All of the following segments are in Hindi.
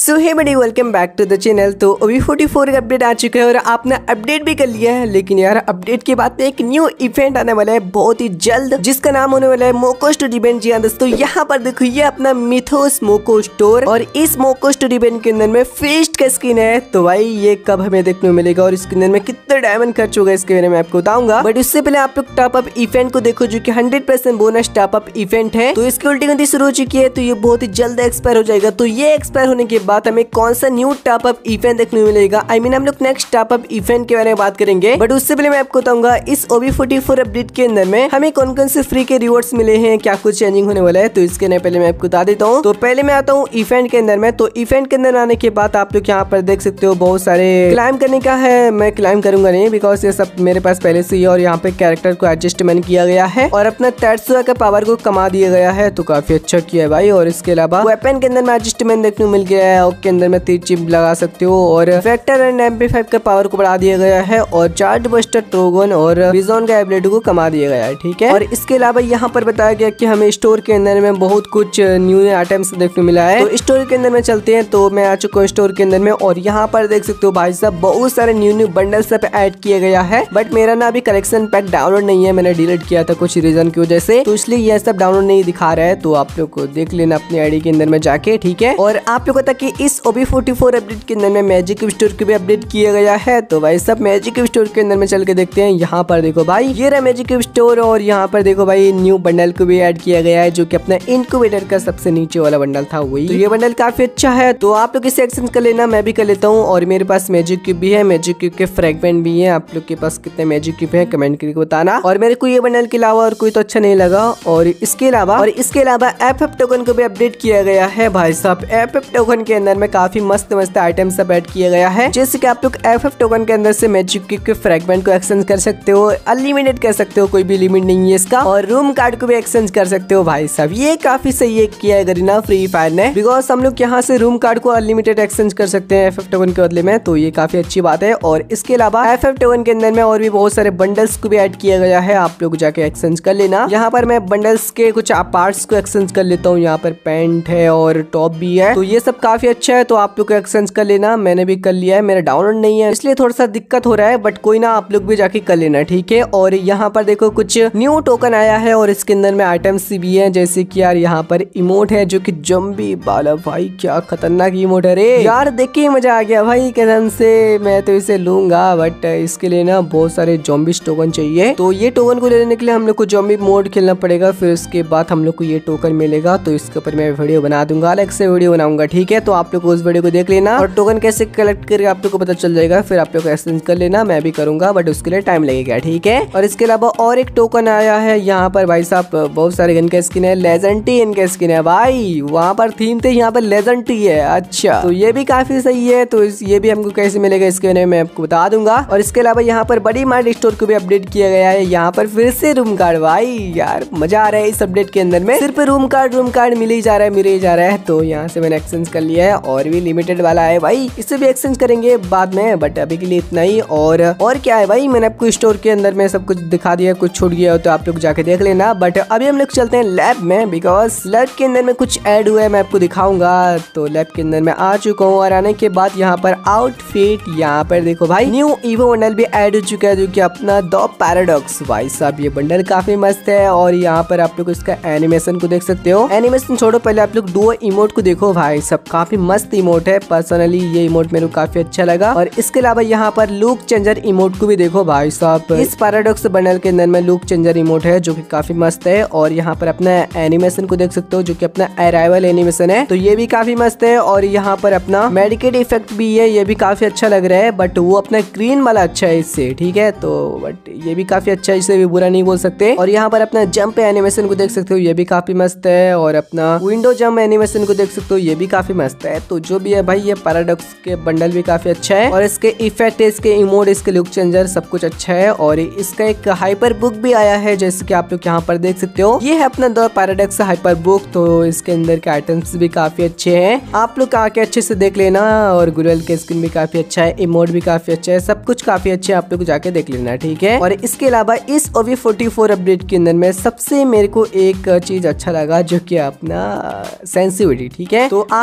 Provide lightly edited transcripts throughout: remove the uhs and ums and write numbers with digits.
So hey buddy welcome back to the channel. तो अभी 44 का अपडेट आ चुका है और आपने अपडेट भी कर लिया है, लेकिन यार अपडेट के बाद एक न्यू इवेंट आने वाला है बहुत ही जल्द, जिसका नाम होने वाला है मोको स्टोर इवेंट। जी हाँ दोस्तों, यहाँ पर देखो ये अपना मिथोस मोको स्टोर और इस मोको स्टोर इवेंट के अंदर में फिस्ट का स्किन है। तो भाई ये कब हमें देखने को मिलेगा और इसके अंदर में कितना डायमंड खर्च होगा इसके बारे में आपको बताऊंगा। बट उससे पहले आप लोग टॉप अप इवेंट को देखो, जो कि 100% बोनस टॉप अप इवेंट है। तो इसकी उल्टी गति शुरू हो चुकी है, तो ये बहुत ही जल्द एक्सपायर हो जाएगा। तो ये एक्सपायर होने के बाद हमें कौन सा न्यू टॉप अप इवेंट देखने को मिलेगा, हम लोग नेक्स्ट टॉप अप इवेंट के बारे में बात करेंगे। बट उससे पहले मैं आपको बताऊंगा इस OB44 अपडेट के अंदर में हमें कौन कौन से फ्री के रिवॉर्ड्स मिले हैं, क्या कुछ चेंजिंग होने वाला है। तो इसके लिए पहले मैं आपको बता देता हूँ। तो पहले मैं आता हूँ इवेंट के अंदर में। तो इवेंट के अंदर आने के बाद आप लोग यहाँ पर देख सकते हो बहुत सारे क्लाइम करने का है। मैं क्लाइम करूंगा नहीं, बिकॉज ये सब मेरे पास पहले से ही, और यहाँ पे कैरेक्टर को एडजस्टमेंट किया गया है और अपना तेत्सुया का पावर को कमा दिया गया है। तो काफी अच्छा किया है भाई। और इसके अलावा वेपन के अंदर में एडजस्टमेंट देखने को मिल गया है, उसके अंदर में 3 चिप लगा सकते हो और वेक्टर एंड MP5 का पावर को बढ़ा दिया गया है और चार्ज बस्टर ट्रोगन और विजन का एबिलिटी को कमा दिया गया है। ठीक है। और इसके अलावा यहाँ पर बताया गया कि हमें स्टोर के अंदर में बहुत कुछ न्यू आइटम्स देखने को मिला है। तो स्टोर के अंदर में चलते हैं। तो मैं आ चुका हूँ स्टोर के अंदर में और यहाँ पर देख सकते हो भाई साहब बहुत सारे न्यू बंडल्स पे ऐड किया गया है। बट मेरा ना अभी कलेक्शन पैक डाउनलोड नहीं है, मैंने डिलीट किया था कुछ रीजन की वजह से, तो इसलिए यह सब डाउनलोड नहीं दिखा रहा है। तो आप लोग को देख लेना अपनी आईडी के अंदर में जाके। ठीक है। और आप लोगों तक इस OB44 अपडेट के अंदर में मैजिक स्टोर को भी अपडेट किया गया है। तो भाई सब मैजिक स्टोर के अंदर में चल के देखते हैं। यहाँ पर देखो भाई ये रहा मैजिक स्टोर और यहाँ पर देखो भाई न्यू बंडल को भी ऐड किया गया है, जो कि अपना इनक्यूबेटर का सबसे नीचे वाला बंडल था वही। तो ये बंडल काफी अच्छा है, तो आप लोग इसे एक्सचेंज कर लेना, मैं भी कर लेता हूँ। और मेरे पास मैजिक क्यूब भी है, मैजिक क्यूब के फ्रेगमेंट भी है। आप लोग के पास कितने मैजिक क्यूब है कमेंट करके बताना। और मेरे को ये बंडल के अलावा और कोई तो अच्छा नहीं लगा। और इसके अलावा FF टोकन को भी अपडेट किया गया है भाई साहब। FF टोकन के अंदर में काफी मस्त आइटम सब ऐड किया गया है, जैसे कि आप लोग FF टोकन के अंदर से मैजिक क्यूब के फ्रेगमेंट को एक्सचेंज कर सकते हो, अनलिमिटेड कर सकते हो, कोई भी लिमिट नहीं है इसका। और रूम कार्ड को भी एक्सचेंज कर सकते हो भाई साहब। ये काफी सही है किया है गरीना फ्री फायर ने, बिकॉज हम लोग यहाँ से रूम कार्ड को अनलिमिटेड एक्सचेंज कर सकते हैं FF टोकन के बदले में। तो ये काफी अच्छी बात है। और इसके अलावा FF टोकन के अंदर में और भी बहुत सारे बंडल्स को भी ऐड किया गया है, आप लोग जाके एक्सचेंज कर लेना। यहाँ पर मैं बंडल्स के कुछ पार्ट्स को एक्सचेंज कर लेता हूँ। यहाँ पर पैंट है और टॉप भी है, तो ये सब काफी अच्छा है। तो आप लोग एक्सचेंज कर लेना, मैंने भी कर लिया है, मेरा डाउनलोड नहीं है इसलिए थोड़ा सा दिक्कत हो रहा है, बट कोई ना, आप लोग भी जाके कर लेना। ठीक है। और यहाँ पर देखो कुछ न्यू टोकन आया है और इसके अंदर में आइटम्स भी है, जैसे कि यार यहाँ पर इमोट है जो कि जम्बी वाला। भाई क्या खतरनाक इमोट है रे यार, देख के मजा आ गया भाई कसम से। मैं तो इसे लूंगा, बट इसके लिए ना बहुत सारे जॉम्बी टोकन चाहिए। तो ये टोकन को लेने के लिए हम लोग को जॉम्बी मोड खेलना पड़ेगा, फिर उसके बाद हम लोग को ये टोकन मिलेगा। तो इसके ऊपर मैं वीडियो बना दूंगा, अलग से वीडियो बनाऊंगा। ठीक है। तो आप लोग उस वीडियो को देख लेना और टोकन कैसे कलेक्ट करके आप लोग को पता चल जाएगा, फिर आप लोग एक्सचेंज कर लेना। मैं भी करूंगा, बट उसके लिए टाइम लगेगा। ठीक है। और इसके अलावा और एक टोकन आया है यहाँ पर भाई साहब, बहुत सारे गन का स्किन है, लेजेंडी इनका स्किन है भाई। वहाँ पर थीम थे, यहाँ पर लेजेंडी है। अच्छा, तो ये भी काफी सही है। तो ये भी हमको कैसे मिलेगा इसके बारे में मैं आपको बता दूंगा। और इसके अलावा यहाँ पर बड़ी मार्ट स्टोर को भी अपडेट किया गया है। यहाँ पर फिर से रूम कार्ड, भाई यार मजा आ रहा है इस अपडेट के अंदर में, सिर्फ रूम कार्ड मिल ही जा रहा है, मिल ही जा रहा है। तो यहाँ से मैंने एक्सचेंज कर लिया है और भी लिमिटेड वाला है भाई, इससे भी एक्सचेंज करेंगे बाद में, बट अभी के लिए इतना ही। और क्या है भाई, मैंने आपको स्टोर के अंदर में सब कुछ दिखा दिया, कुछ छूट गया हो तो आप लोग जाके देख लेना। बट अभी हम लोग चलते हैं लैब में, बिकॉज लैब के अंदर में कुछ ऐड हुआ है, मैं आपको दिखाऊंगा। तो लैब के अंदर में आ चुका हूँ और आने के बाद यहाँ पर आउटफिट, यहाँ पर देखो भाई न्यू ईवो बंडल भी ऐड हो चुका है, जो कि अपना द पैराडॉक्स। भाई साहब ये बंडल काफी मस्त है। और यहाँ पर आप लोग इसका एनिमेशन को देख सकते हो। एनिमेशन छोड़ो, पहले आप लोग डुओ इमोट को देखो भाई सब, काफी मस्त इमोट है। पर्सनली ये इमोट मेरे को काफी अच्छा लगा। और इसके अलावा यहाँ पर लुक चेंजर इमोट को भी देखो भाई साहब। इस पैराडॉक्स बंडल के अंदर में लुक चेंजर इमोट है, जो कि काफी मस्त है। और यहाँ पर अपना एनिमेशन को देख सकते हो, जो कि अपना अराइवल एनिमेशन है, तो ये भी काफी मस्त है। और यहाँ पर अपना मेडिकेट इफेक्ट भी है, ये भी काफी अच्छा लग रहा है, बट वो अपना ग्रीन वाला अच्छा है इससे। ठीक है। तो बट ये भी काफी अच्छा है, इसे भी बुरा नहीं बोल सकते। और यहाँ पर अपना जंप एनिमेशन को देख सकते हो, ये भी काफी मस्त है। और अपना विंडो जंप एनिमेशन को देख सकते हो, ये भी काफी मस्त है। तो जो भी है भाई, ये पैराडॉक्स के बंडल भी काफी अच्छा है। और इसके इफेक्ट, इसके इमोट, इसके लुक चेंजर सब कुछ अच्छा है। और इसका एक हाइपर बुक भी आया है, जैसे कि आप लोग यहाँ पर देख सकते हो। ये है अपना द पैराडॉक्स हाइपर बुक। तो इसके अंदर के आइटम्स भी काफी अच्छे हैं, आप लोग आके अच्छे से देख लेना। और गुरल के स्किन भी काफी अच्छा है, इमोट भी काफी अच्छा है, सब कुछ काफी अच्छे है, आप लोग जाके देख लेना। ठीक है। और इसके अलावा इस OB44 अपडेट के अंदर में सबसे मेरे को एक चीज अच्छा लगा, जो कि अपना सेंसिटिविटी। ठीक है। तो आप लोग अपने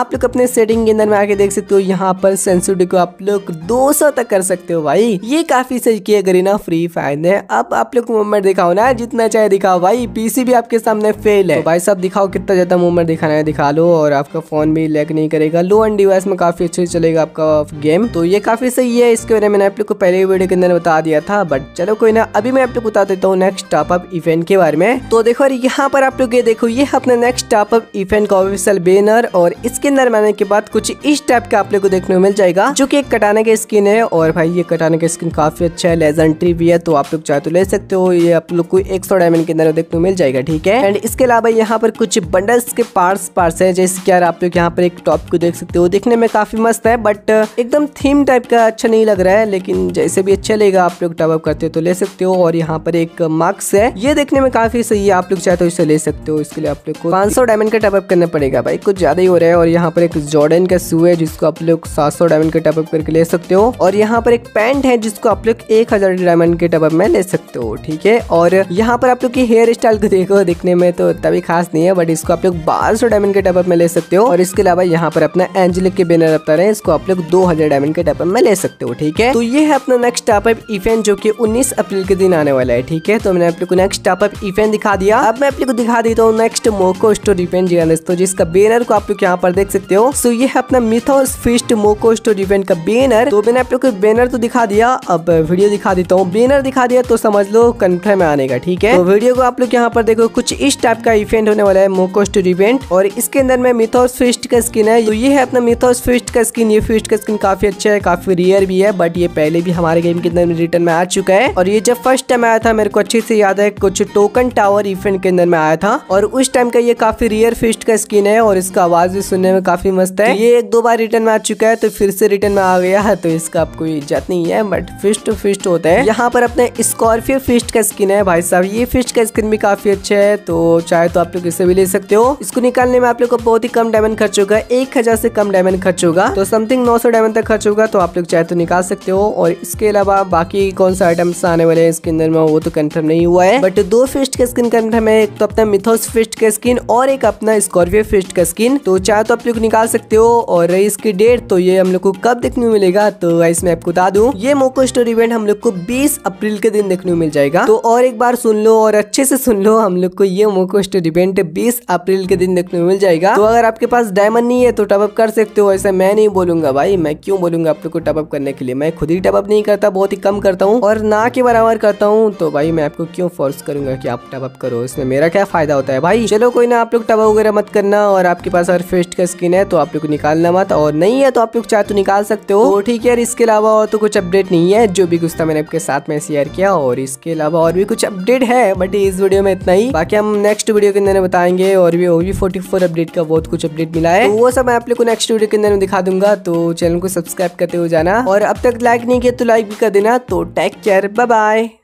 सेटिंग के अंदर में आके देख सकते हो यहाँ पर सेंसिटिविटी को आप लोग 200 तक कर सकते हो भाई। ये काफी सही किया करीना फ्री फायर ने। अब आप लोग मूवमेंट दिखाओ ना, जितना चाहे दिखाओ भाई, पीसी भी आपके सामने फेल है। तो भाई साहब दिखाओ कितना ज्यादा मूवमेंट दिखाना है दिखा लो, और आपका फोन भी लैग नहीं करेगा। लो एंड डिवाइस में काफी अच्छे से चलेगा आपका गेम, तो ये काफी सही है। इसके बारे में मैंने आप लोग को पहले वीडियो के अंदर बता दिया था, बट चलो कोई ना, अभी मैं आप लोग को बता देता हूँ नेक्स्ट टॉपअप इवेंट के बारे में। तो देखो यहाँ पर आप लोग ये देखो, ये अपना नेक्स्ट टॉपअप इवेंट का ऑफिशियल बैनर, और इसके अंदर मैंने के बाद कुछ इस टाइप का आप लोग को देखने को मिल जाएगा, जो कि एक कटाने का स्किन है। और भाई ये कटाने का स्किन काफी अच्छा है, लेजेंडरी भी है, तो आप लोग चाहे तो ले सकते हो। ये आप लोग को 100 डायमंड के अंदर देखने को मिल जाएगा, ठीक है। एंड इसके अलावा यहाँ पर कुछ बंडल्स के पार्ट्स है, जैसे कि यार आप लोग यहाँ पर एक टॉप को देख सकते हो, दिखने में काफी मस्त है, बट एकदम थीम टाइप का अच्छा नहीं लग रहा है, लेकिन जैसे भी अच्छा लगेगा आप लोग टॉप अप करते हो तो ले सकते हो। और यहाँ पर एक मार्क्स है, ये देखने में काफी सही है, आप लोग चाहे तो इसे ले सकते हो। इसके लिए आप लोग को 500 डायमंड का टॉप अप करना पड़ेगा भाई, कुछ ज्यादा ही हो रहा है। और यहाँ पर एक जॉर्डन का शू है, जिसको आप लोग 700 डायमंड के टॉप अप करके ले सकते हो। और यहाँ पर एक पैंट है, जिसको आप लोग 1000 डायमंड के टॉप अप में ले सकते हो, ठीक है। और यहाँ पर आप लोग की हेयर स्टाइल को देखो, दिखने में तो तभी खास नहीं है, बट इसको आप लोग 1200 डायमंड के टॉप अप में ले सकते हो। और इसके अलावा यहाँ पर अपना एंजेलिक के बैनर अवतार है, इसको आप लोग 2000 डायमंड के टॉप अप में ले सकते हो, ठीक है। तो ये है अपना नेक्स्ट टॉप अप इवेंट, जो कि 19 अप्रैल के दिन आने वाला है, ठीक है। तो मैंने आप लोग को नेक्स्ट टॉप अप इवेंट दिखा दिया। अब मैं आप लोग को दिखा देता हूँ नेक्स्ट मोको स्टोर इवेंट जी दोस्तों, जिसका बैनर को आप लोग यहाँ पर देख सकते हो। सो ये है अपना Mythos feast Moco store event का बैनर। तो मैंने आप लोग को बैनर तो दिखा दिया, अब वीडियो दिखा देता हूँ। बैनर दिखा दिया तो समझ लो कंफर्म आने का, ठीक है। तो वीडियो को आप लोग यहाँ पर देखो, कुछ इस टाइप का इवेंट होने वाला है, मोको स्टोर इवेंट, और इसके अंदर में मिथोस फीस्ट का स्किन है। तो ये है अपना मिथोस फीस्ट का स्किन। ये फीस्ट का स्किन काफी अच्छा है, काफी रेयर भी है, बट ये पहले भी हमारे गेम के अंदर रिटर्न में आ चुका है। और ये जब फर्स्ट टाइम आया था, मेरे को अच्छे से याद है, कुछ टोकन टावर इवेंट के अंदर में आया था, और उस टाइम का ये काफी रेयर फीस्ट का स्किन है, और इसका आवाज भी सुनने में काफी मस्त है। ये 1-2 बार रिटर्न में आ चुका है, तो फिर से रिटर्न में आ गया है, तो इसका अब कोई इज्जत नहीं है, बट फिस्ट टू फिस्ट होता है। यहाँ पर अपने स्कॉर्पियो फिस्ट का स्किन है भाई साहब, ये फिस्ट का स्किन भी काफी अच्छा है, तो चाहे तो आप लोग इसे भी ले सकते हो। इसको निकालने में आप लोग को बहुत ही कम डायमंड खर्च होगा, 1000 से कम डायमंड खर्च होगा, तो समथिंग 900 डायमंड तक खर्च होगा, तो आप लोग चाहे तो निकाल सकते हो। और इसके अलावा बाकी कौन सा आइटम्स आने वाले हैं इसके अंदर में, वो तो कंफर्म नहीं हुआ है, बट 2 फिस्ट का स्किन कंफर्म है, एक तो अपना मिथोस फिस्ट का स्किन और एक अपना स्कॉर्पियो फिस्ट का स्किन, तो चाहे तो आप लोग निकाल सकते हो। और इसकी डेट तो ये हम लोग को कब देखने को मिलेगा, तो गाइस मैं आपको बता दूं, ये मोको स्टोर इवेंट हम लोग को 20 अप्रैल के दिन देखने को मिल जाएगा। तो और एक बार सुन लो और अच्छे से सुन लो, हम लोग को ये मोको स्टोर इवेंट 20 अप्रैल के दिन देखने को मिल जाएगा। तो अगर आपके पास डायमंड नहीं है तो टॉप अप कर सकते हो, ऐसा मैं नहीं बोलूंगा भाई, मैं क्यों बोलूंगा आप लोग को टॉप अप करने के लिए, मैं खुद ही टॉप अप नहीं करता, बहुत ही कम करता हूँ, और ना के बराबर करता हूँ, तो भाई मैं आपको क्यों फोर्स करूंगा कि आप टॉप अप करो, इसमें मेरा क्या फायदा होता है भाई। चलो कोई ना, आप लोग टॉप अप वगैरह मत करना, और आपके पास अगर फेस्ट का स्किन है तो आप लोग निकालना मत, और नहीं है तो आप लोग चाहे तो निकाल सकते हो, तो ठीक है। इसके अलावा और तो कुछ अपडेट नहीं है, जो भी कुछ था मैंने आपके साथ में शेयर किया, और इसके अलावा और भी कुछ अपडेट है, बट इस वीडियो में इतना ही, बाकी हम नेक्स्ट वीडियो के अंदर बताएंगे। और भी OV44 अपडेट का बहुत कुछ अपडेट मिला है, तो वो सब मैं आप लोग को नेक्स्ट वीडियो के अंदर दिखा दूंगा, तो चैनल को सब्सक्राइब करते हो जाना, और अब तक लाइक नहीं किया तो लाइक भी कर देना। तो टेक केयर, बाय बाय।